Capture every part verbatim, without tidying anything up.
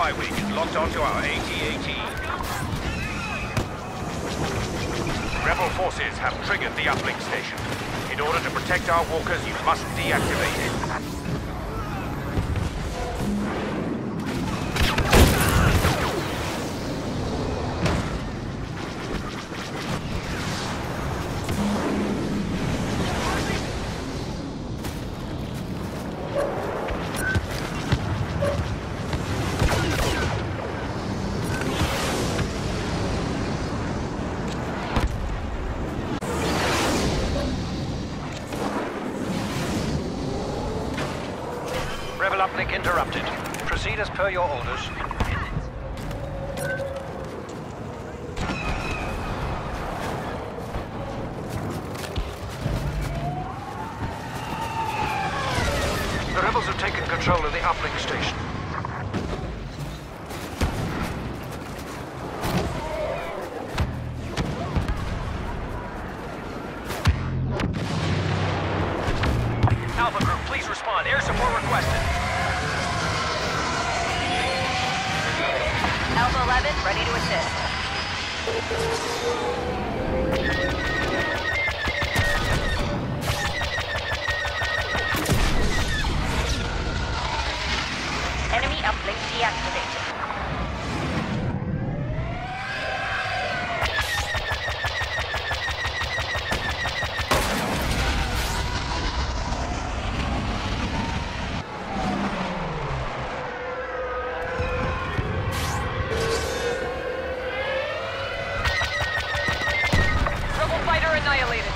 Y-Wing is locked onto our A T A T. Rebel forces have triggered the uplink station. In order to protect our walkers, you must deactivate it. Rebel uplink interrupted. Proceed as per your orders. The rebels have taken control of the uplink station. Alpha Group, please respond. Air support requested. Alpha eleven, ready to assist. Enemy uplink deactivated. Annihilated.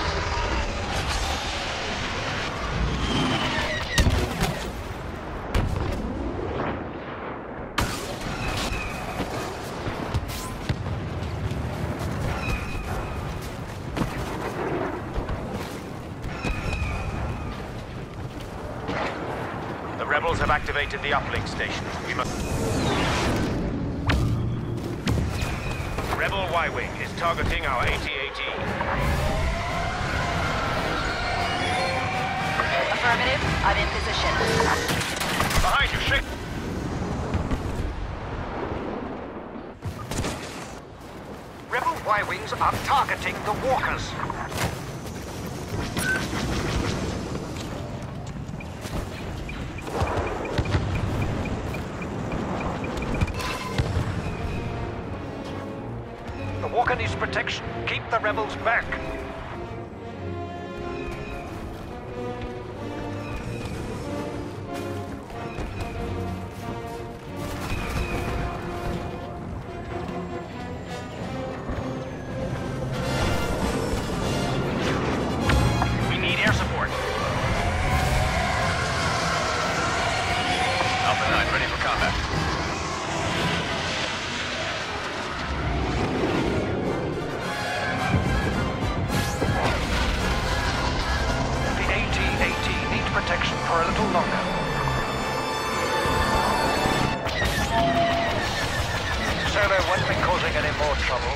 The rebels have activated the uplink station. We must... Rebel Y-Wing is targeting our A T A T. Affirmative, I'm in position. Behind you, shake! Rebel Y-Wings are targeting the walkers. The walker needs protection. Keep the rebels back. We need air support. Alpha nine, ready for combat. Protection for a little longer. Solo won't be causing any more trouble.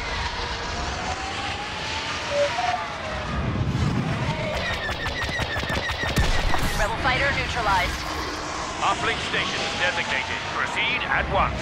Rebel fighter neutralized. Uplink station is designated. Proceed at once.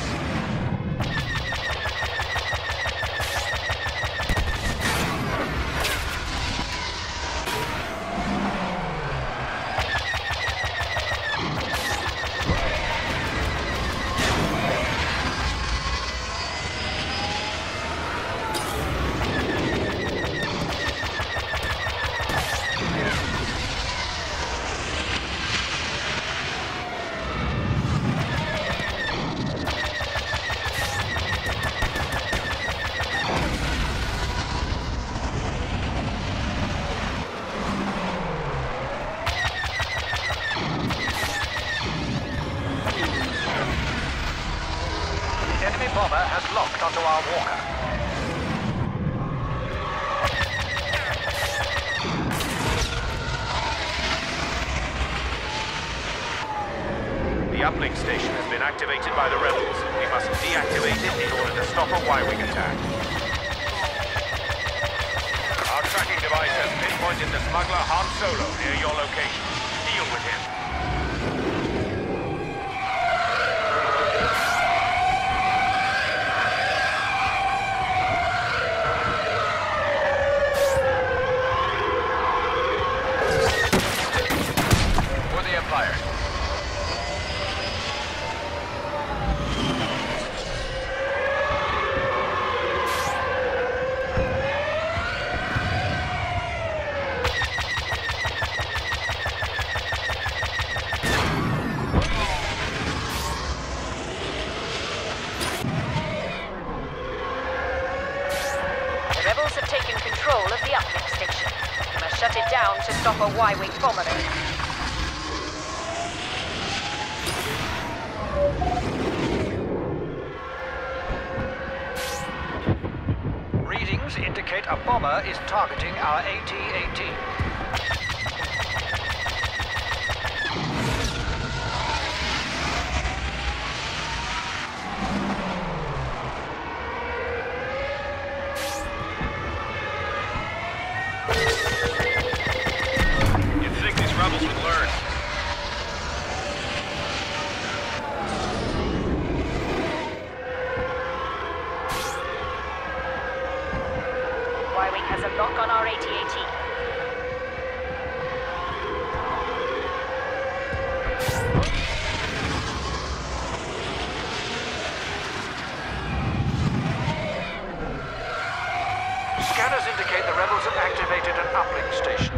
Enemy bomber has locked onto our walker. The uplink station has been activated by the rebels. We must deactivate it in order to stop a Y-Wing attack. Our tracking device has pinpointed the smuggler Han Solo near your location. Deal with him. it down to stop a Y-wing bomber. Readings indicate a bomber is targeting our A T eighteen. You'd think these rebels would learn. Y-wing has a lock on our A T eighteen. Scanners indicate the rebels have activated an uplink station.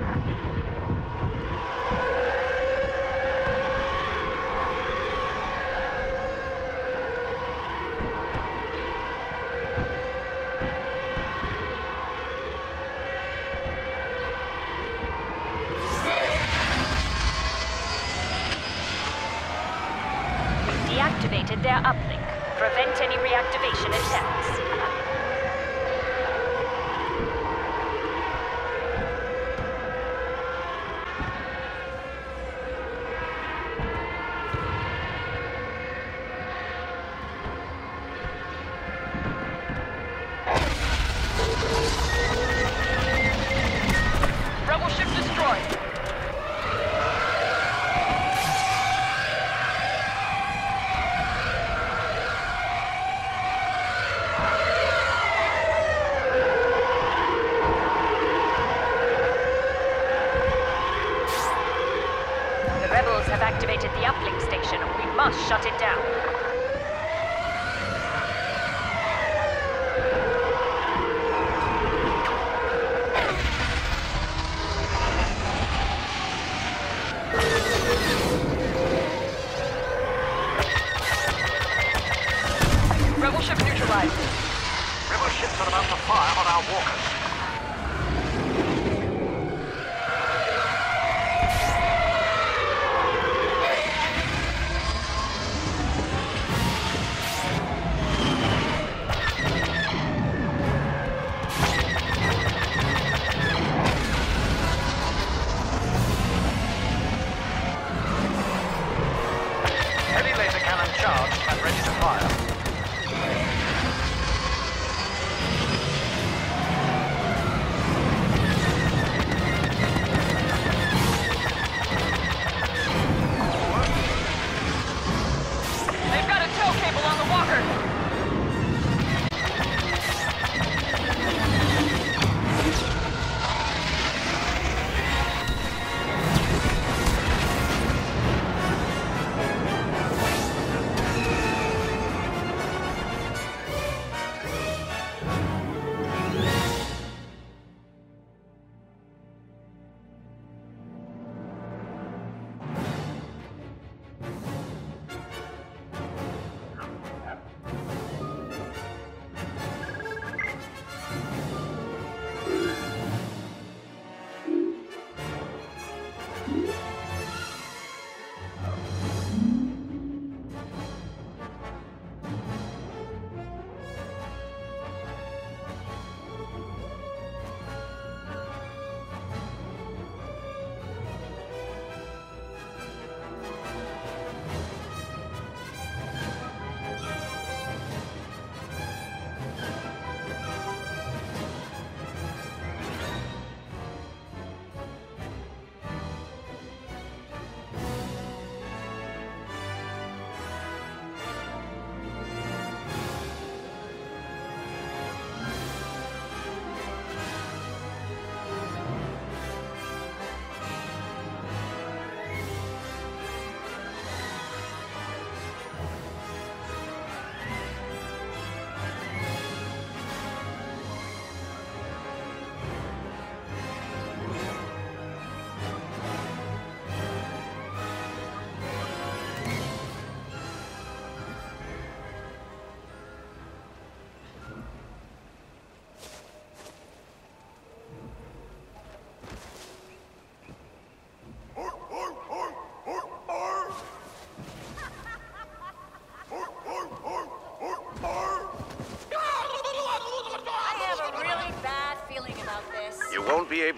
Deactivated their uplink. Prevent any reactivation attempts. Rebel ship destroyed. The rebels have activated the uplink station. We must shut it down. Rebel ship neutralized. Rebel ships are about to fire on our walkers.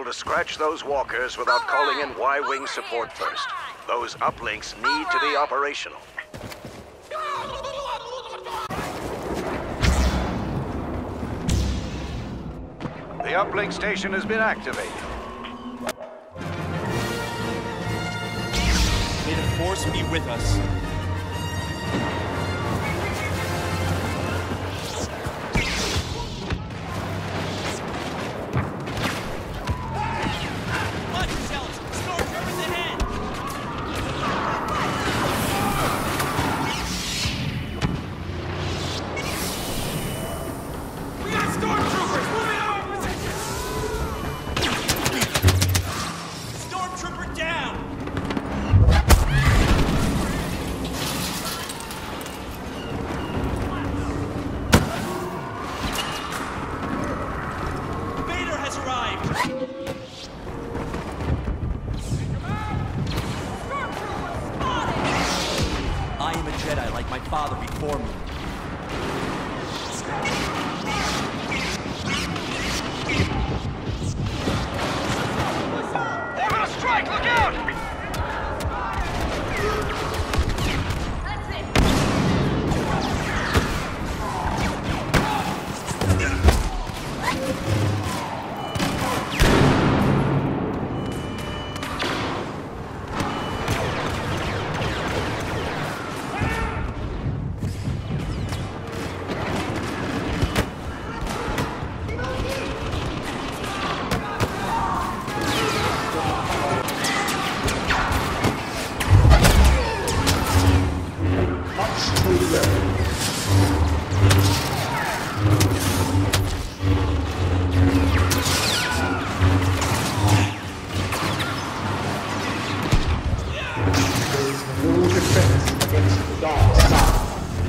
to scratch those walkers without calling in Y-Wing support first. Those uplinks need to be operational. The uplink station has been activated. May the Force be with us. Watch yourselves! Stormtroopers ahead! We got stormtroopers moving our position! Stormtrooper down! Vader has arrived! I am a Jedi like my father before me. Orbital strike! Look out! No defense against the dark side.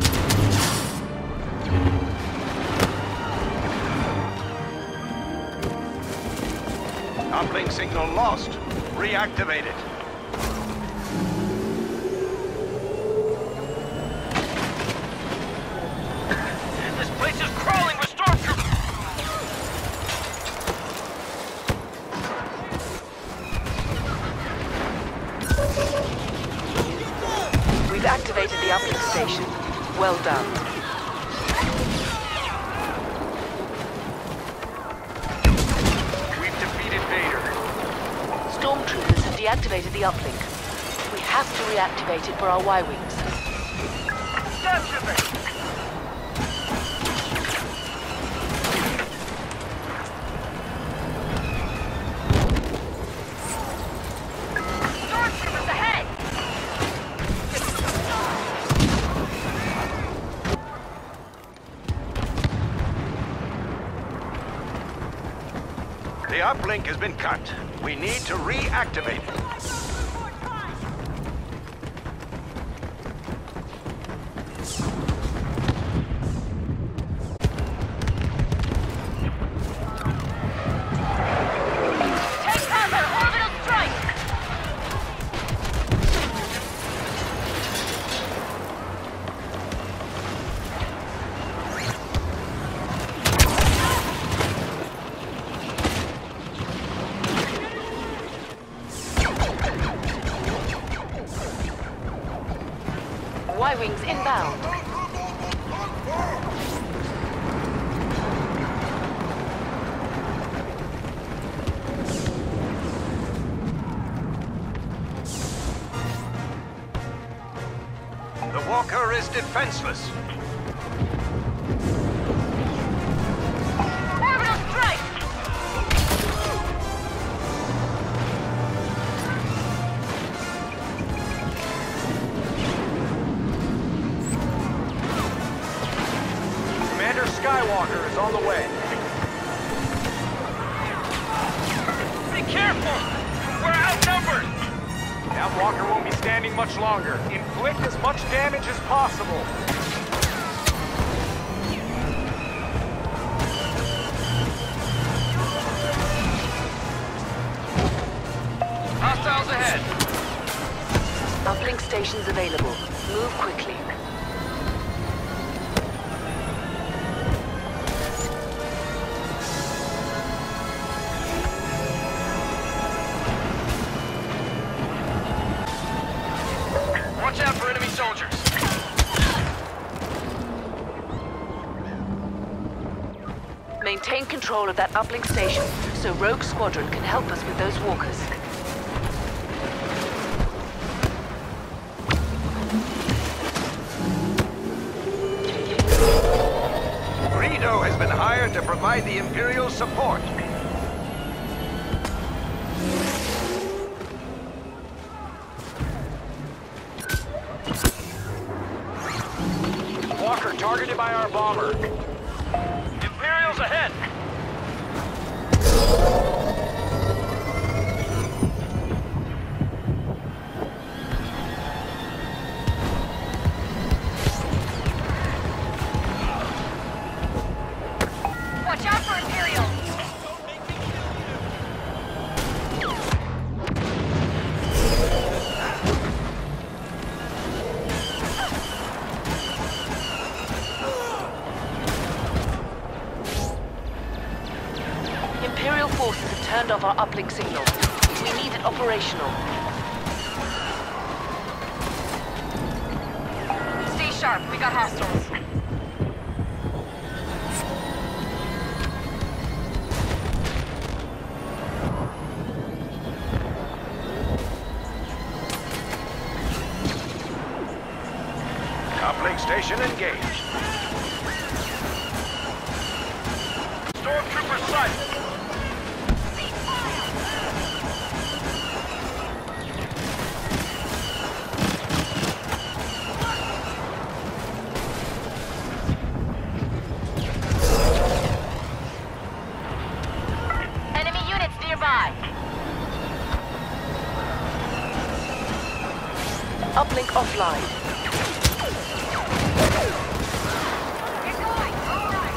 Uplink signal lost. Reactivate it. This place is crawling with stormtroopers! We've activated the uplink station. Well done. We've defeated Vader. Stormtroopers have deactivated the uplink. We have to reactivate it for our Y-Wings. Stormtroopers! Stormtroopers ahead! The uplink has been cut. We need to reactivate it. Take cover! Orbital strike! Y-Wings inbound. The walker is defenseless. Orbital strike! Commander Skywalker is on the way. Be careful! We're outnumbered! That walker won't be standing much longer. Inflict as much damage as possible. Hostiles ahead! Uplink stations available. Move quickly. control of that uplink station so Rogue Squadron can help us with those walkers. Greedo has been hired to provide the Imperial support. Walker targeted by our bomber. Imperials ahead! Watch out for Imperials! Imperial forces have turned off our uplink signal. We need it operational. Stay sharp, we got hostiles. Uplink station engaged. Stormtrooper sighted! Enemy units nearby. Uplink offline. Get going! All right.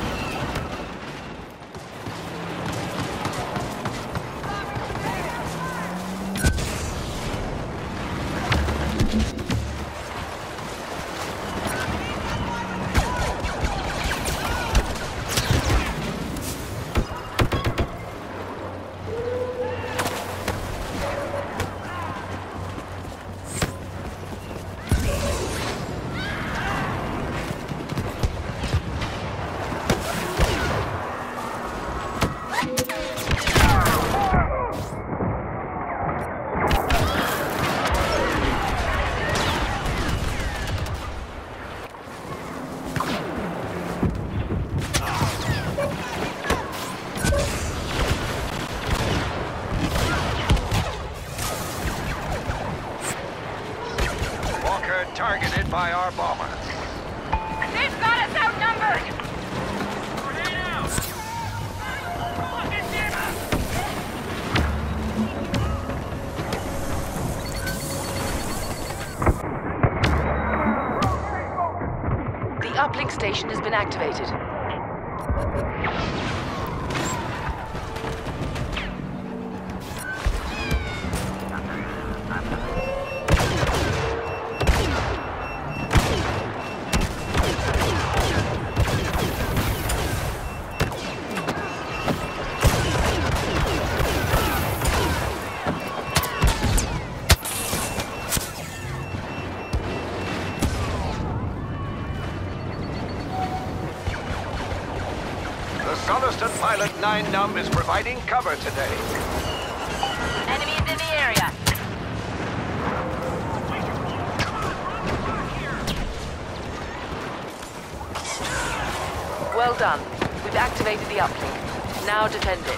Walker targeted by our bomber. They've got us outnumbered! The uplink station has been activated. The Soliston pilot nine Num is providing cover today. Enemies in the area. Well done. We've activated the uplink. Now defend it.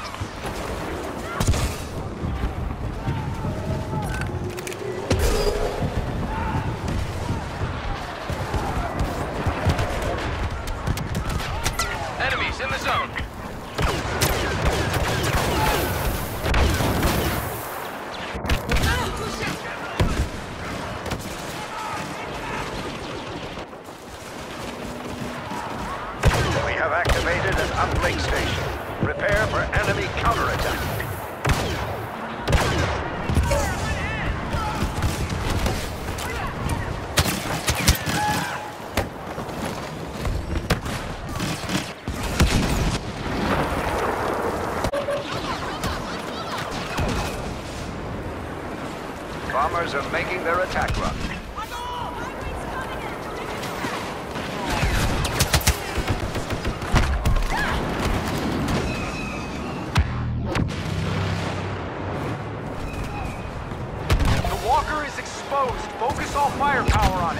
Enemies in the zone! We have activated an uplink station. Prepare for enemy counterattack. Bombers are making their attack run. Walker is exposed. Focus all firepower on it.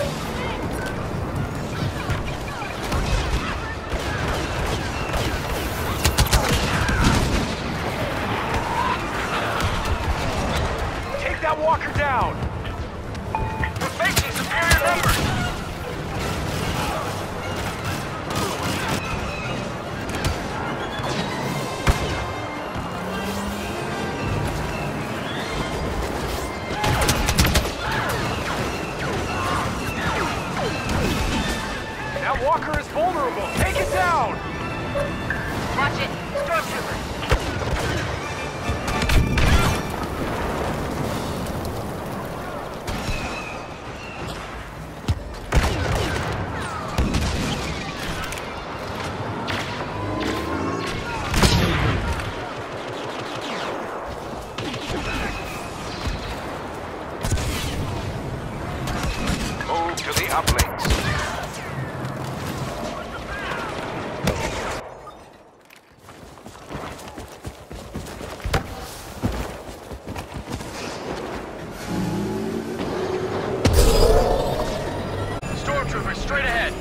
Take that walker down. We're facing superior numbers. Walker is vulnerable. Take it down! Watch it. Stormtrooper. Move to the uplinks. Stormtrooper, straight ahead.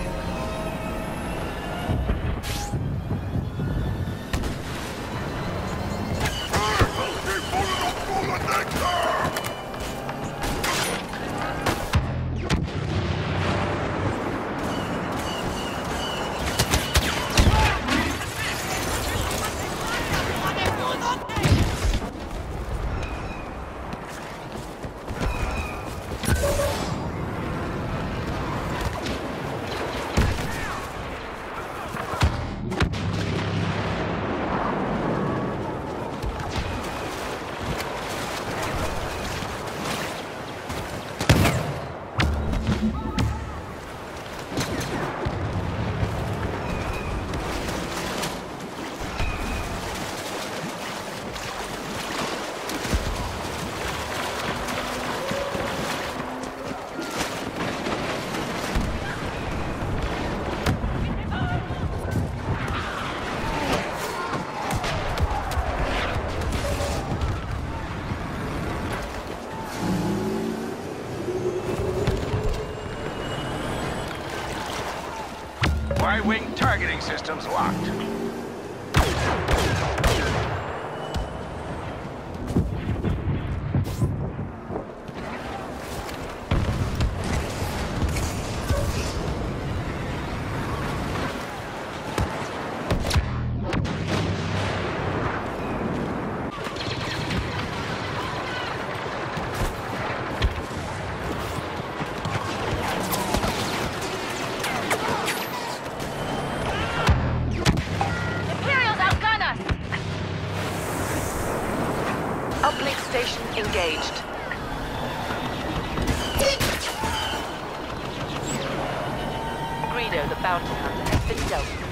Y-wing targeting systems locked. Uplink station engaged. Greedo, the bounty hunter, has been dealt with.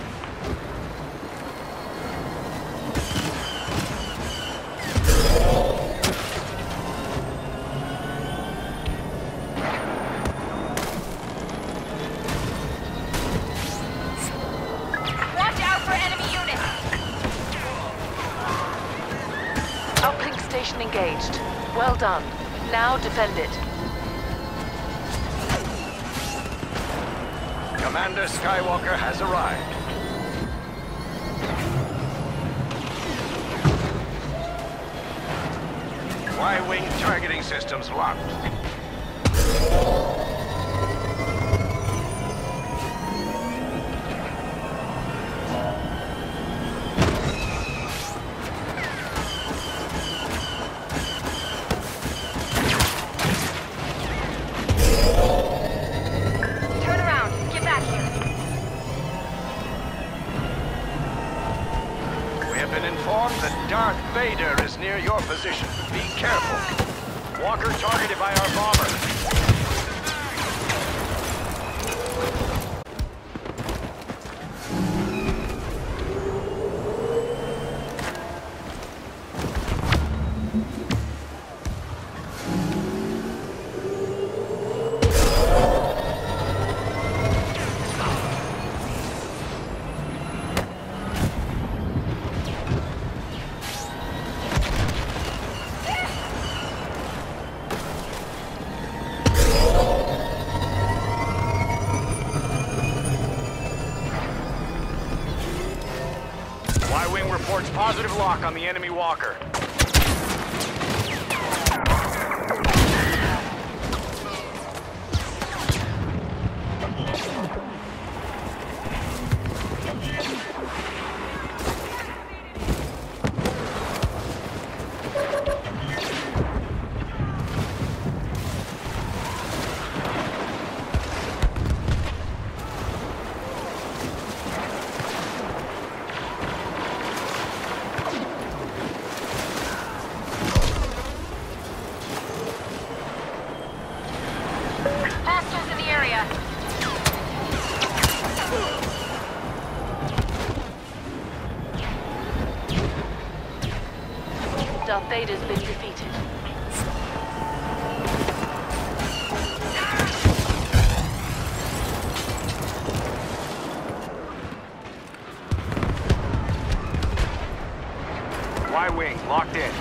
Watch out for enemy units. Uplink station engaged. Well done. Now defend it. Commander Skywalker has arrived. Y-wing targeting systems locked. Turn around. Get back here. We have been informed that Darth Vader is near your position. Be careful. Walker targeted by our bomber. lock on the enemy walker. Hostiles in the area. Darth Vader's been defeated. Y-wing locked in.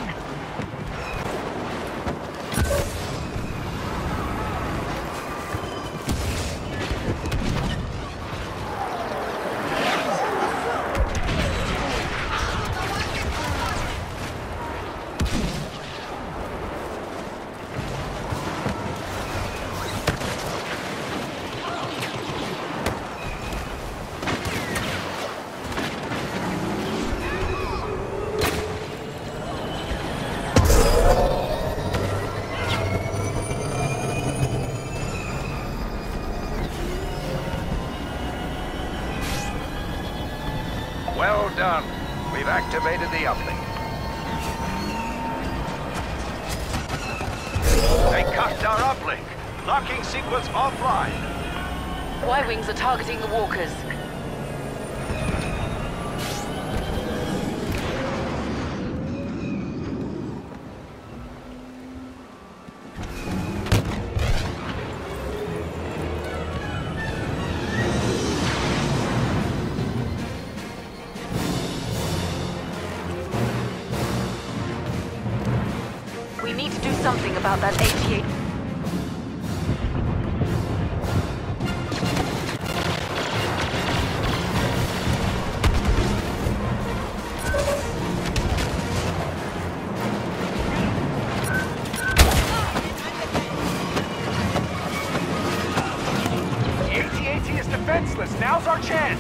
Well done. We've activated the uplink. They cuffed our uplink. Locking sequence offline. Y-wings are targeting the walkers. We need to do something about that A T eight. The A T A T is defenseless. Now's our chance.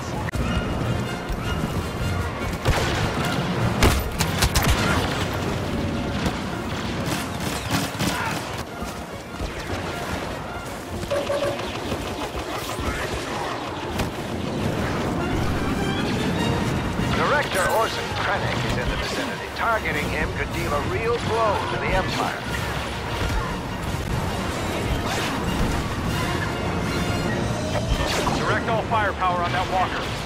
Director Orson Krennic is in the vicinity. Targeting him could deal a real blow to the Empire. Direct all firepower on that walker.